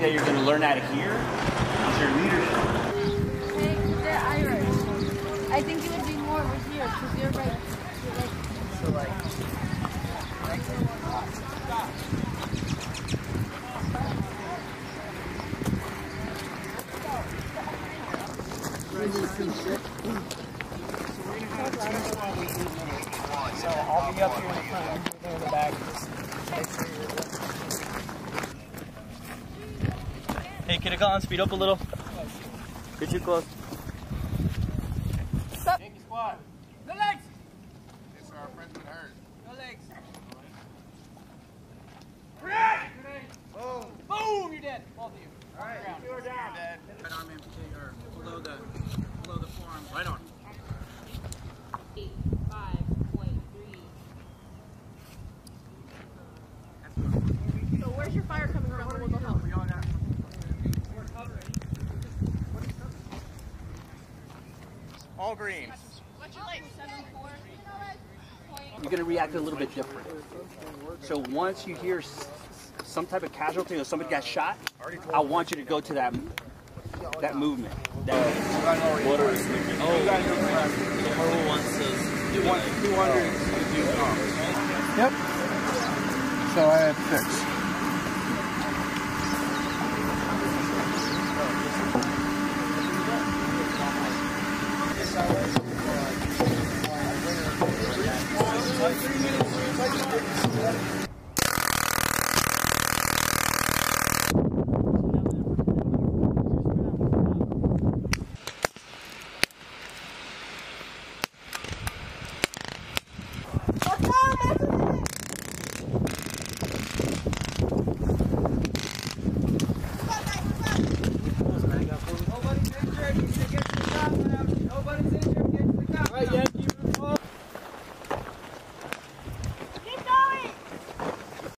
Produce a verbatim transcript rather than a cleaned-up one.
that you're going to learn out of here is your leadership. Hey, they're Irish. I think it would be more over here because you're right. You're right. So like, so I'll be up here in the front, in the back. Just make sure you're. Hey, can I call on speed up a little? Get too close. Stop. Yankee squad. No legs. Yes, sir. Our friend's been hurt. No legs. Boom. Boom! You're dead. Both of you. All right. You are down. Dead. Right arm amputate or below the below the forearm. Right on. Eight, five point three. So where's your fire coming from? We'll go help. All green. What's your legs? Seven four. You're going to react a little bit different. So once you hear s some type of casualty or somebody got shot, I want you to go to that that movement. That What are we sleeping? Oh, the purple one says two hundred. Yep. So I have six.